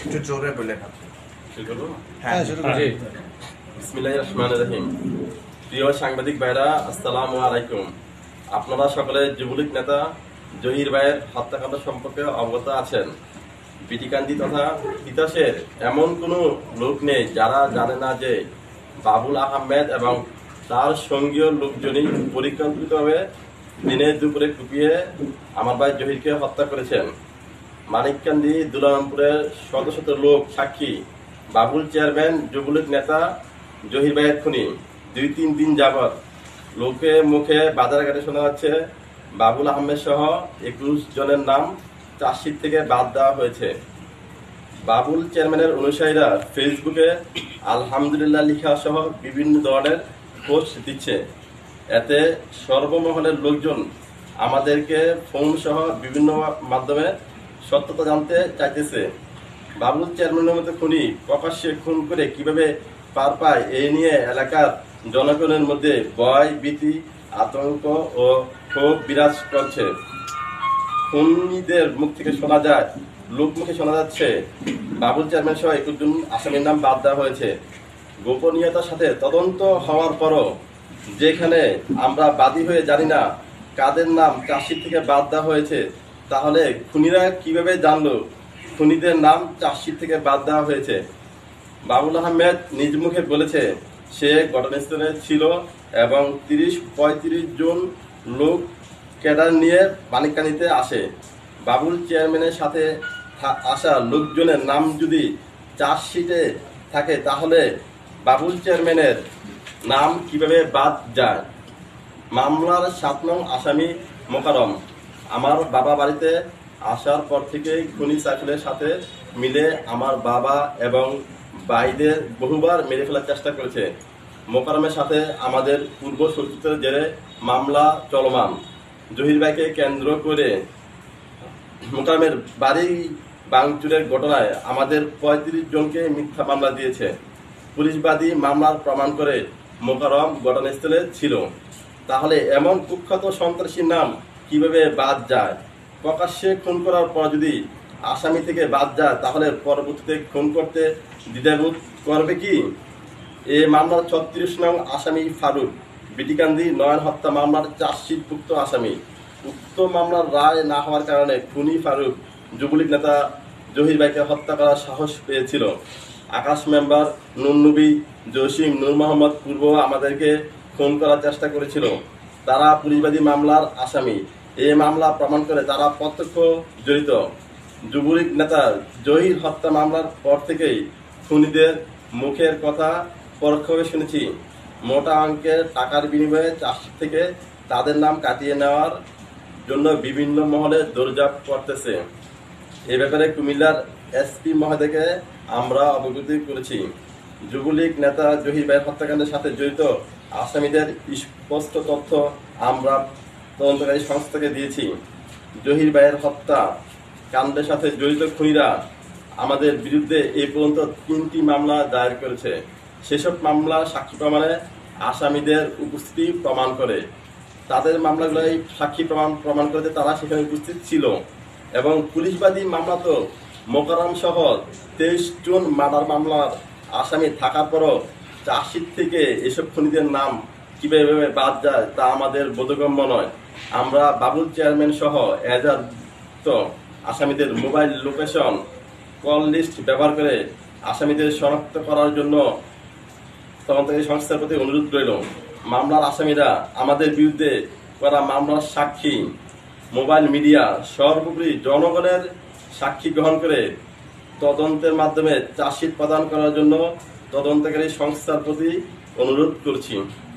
একটু জোরে বলেন আপনি। হ্যাঁ, শুরু করুন। বিসমিল্লাহির রহমানির রহিম। প্রিয় সাংবাদিক ভাইরা, আসসালামু আলাইকুম। আপনারা সকলে যুবলীগ নেতা জহির ভাইয়ের হত্যাকাণ্ড সম্পর্কে অবগত আছেন। বিটিকান্দি তথা তিতাসের এমন কোনো লোক নেই যারা জানে না যে বাবুল আহমেদ এবং তার সঙ্গীয় লোকজনই পরিকল্পিতভাবে দিনে দুপুরে কুপিয়ে আমার ভাই জহিরকে হত্যা করেছেন। মানিককান্দি দুলারামপুরের শত শত লোক সাক্ষী। বাবুল চেয়ারম্যান যুবলীগ নেতা জহির ভাইয়ের খুনি। 2-3 দিন যাবৎ লোকে মুখে বাজারঘাটে শোনা যাচ্ছে বাবুল আহমেদ সহ 21 জনের নাম চার্জশিট থেকে বাদ দেওয়া হয়েছে। বাবুল চেয়ারম্যানের অনুসারীরা ফেসবুকে আলহামদুলিল্লাহ লিখা সহ বিভিন্ন ধরনের পোস্ট দিচ্ছে। এতে সর্বমহলের লোকজন আমাদেরকে ফোন সহ বিভিন্ন মাধ্যমে সত্যতা জানতে চাইতেছে। বাবুল চেয়ারম্যানের মতো খুনি প্রকাশ্যে খুন করে কিভাবে পার পায় এই নিয়ে এলাকার জনগণের মধ্যে ভয়, ভীতি, আতঙ্ক ও ক্ষোভ বিরাজ করছে। খুনিদের মুখ থেকে শোনা যায়, লোকমুখে শোনা যাচ্ছে বাবুল চেয়ারম্যান সহ 21 জন আসামির নাম বাদ দেওয়া হয়েছে। গোপনীয়তার সাথে তদন্ত হওয়ার পরও যেখানে আমরা বাদী হয়ে জানি না কাদের নাম চার্জশিট থেকে বাদ দেওয়া হয়েছে, তাহলে খুনিরা কিভাবে জানলো খুনিদের নাম চার্জশিট থেকে বাদ দেওয়া হয়েছে? বাবুল আহমেদ নিজ মুখে বলেছে সে ঘটনাস্থলে ছিল এবং 30-35 জন লোক ক্যাডার নিয়ে মানিককান্দিতে আসে। বাবুল চেয়ারম্যানের সাথে আসা লোকজনের নাম যদি চার্জশিটে থাকে তাহলে বাবুল চেয়ারম্যানের নাম কিভাবে বাদ যায়? মামলার 7 নং আসামি মোকারম আমার বাবা বাড়িতে আসার পর থেকেই খুনি সাইফুলের সাথে মিলে আমার বাবা এবং ভাইদের বহুবার মেরে ফেলার চেষ্টা করেছে। মোকারমের সাথে আমাদের পূর্ব শত্রুতার জেরে মামলা চলমান। জহির ভাইকে কেন্দ্র করে মোকারমের বাড়ি ভাঙচুরের ঘটনায় আমাদের 35 জনকে মিথ্যা মামলা দিয়েছে। পুলিশবাদী মামলার প্রমাণ করে মোকারম ঘটনাস্থলে ছিল। তাহলে এমন কুখ্যাত সন্ত্রাসীর নাম কিভাবে বাদ যায়? প্রকাশ্যে খুন করার পর যদি আসামি থেকে বাদ যায় তাহলে পরবর্তীতে খুন করতে দ্বিধাবোধ করবে কি? এই মামলার 36 নং আসামি ফারুক বিটিকান্দি নয়ন হত্যা মামলার চার্জশিটভুক্ত আসামি। উক্ত মামলার রায় না হওয়ার কারণে খুনি ফারুক যুবলীগ নেতা জহির ভাইকে হত্যা করার সাহস পেয়েছিল। আকাশ মেম্বার, নুর নবী, জসিম, নূর মোহাম্মদ পূর্ব আমাদেরকে খুন করার চেষ্টা করেছিল। তারা পুলিশবাদী মামলার আসামি। এই মামলা প্রমাণ করে তারা প্রত্যক্ষ জড়িত। যুবলীগ নেতা জহির হত্যা মামলার পর থেকেই খুনিদের মুখের কথা পরোক্ষভাবে শুনেছি। মোটা অঙ্কের টাকার বিনিময়ে চার্জশিট থেকে তাদের নাম কাটিয়ে নেওয়ার জন্য বিভিন্ন মহলে দৌড়ঝাঁপ করতেছে। এই ব্যাপারে কুমিল্লার এসপি মহোদয়কে আমরা অবগত করেছি। যুবলীগ নেতা জহির ভাইয়ের হত্যাকাণ্ডের সাথে জড়িত আসামিদের স্পষ্ট তথ্য আমরা তদন্তকারী সংস্থাকে দিয়েছি। জহির ভাইয়ের হত্যা কাণ্ডের সাথে জড়িত খুনিরা আমাদের বিরুদ্ধে এই পর্যন্ত 3টি মামলা দায়ের করেছে। সেসব মামলা সাক্ষী প্রমাণে আসামিদের উপস্থিতি প্রমাণ করে। তাদের মামলাগুলোই সাক্ষী প্রমাণ করতে তারা সেখানে উপস্থিত ছিল। এবং পুলিশবাদী মামলা তো মোকাররম সহ 23 জন মার্ডার মামলার আসামি থাকার পরও চার্জশিট থেকে এসব খুনিদের নাম কিভাবে বাদ যায় তা আমাদের বোধগম্য নয়। আমরা বাবুল চেয়ারম্যান সহ এজাহারভুক্ত আসামিদের মোবাইল লোকেশন কল লিস্ট ব্যবহার করে আসামিদের শনাক্ত করার জন্য তদন্তকারী সংস্থার প্রতি অনুরোধ রইল। মামলার আসামিরা আমাদের বিরুদ্ধে করা মামলার সাক্ষী, মোবাইল মিডিয়া, সর্বোপরি জনগণের সাক্ষী গ্রহণ করে তদন্তের মাধ্যমে চার্জশিট প্রদান করার জন্য তদন্তকারী সংস্থার প্রতি অনুরোধ করছি।